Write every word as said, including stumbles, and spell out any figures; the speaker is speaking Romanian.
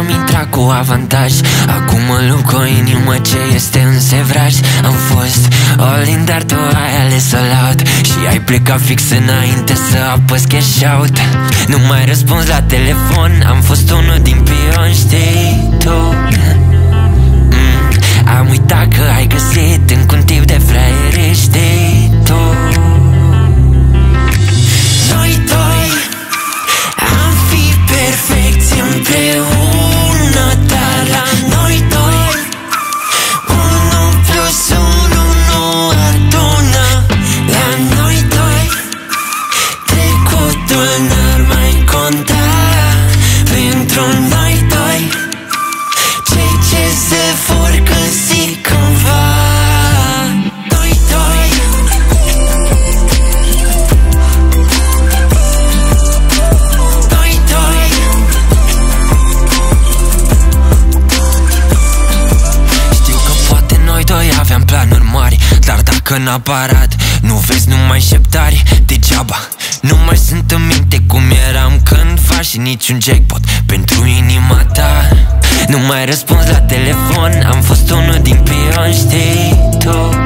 am intrat cu avantaj. Acum mă luc o inimă ce este în sevraj. Am fost all-in, dar tu ai ales all out și ai plecat fix înainte să apăs cash out. Nu mai răspuns la telefon, am fost unul din pion, știi tu. mm, Am uitat că ai găsit în cutiu de fraieri, știi tu. Noi doi am fi perfecți împreună, dar la noi doi unu plus unu nu adună. La noi doi trecutul n-ar mai conta. Pentru noi doi cei ce se vor găsi cândva. Noi doi Noi doi Știu că poate noi doi aveam planuri mari, dar dacă n-a parat, nu vezi numai șeptari degeaba. Nu mai sunt în minte cum eram cândva și niciun jackpot pentru inima ta. Nu mai răspuns la telefon, am fost unul din pion, știi tu.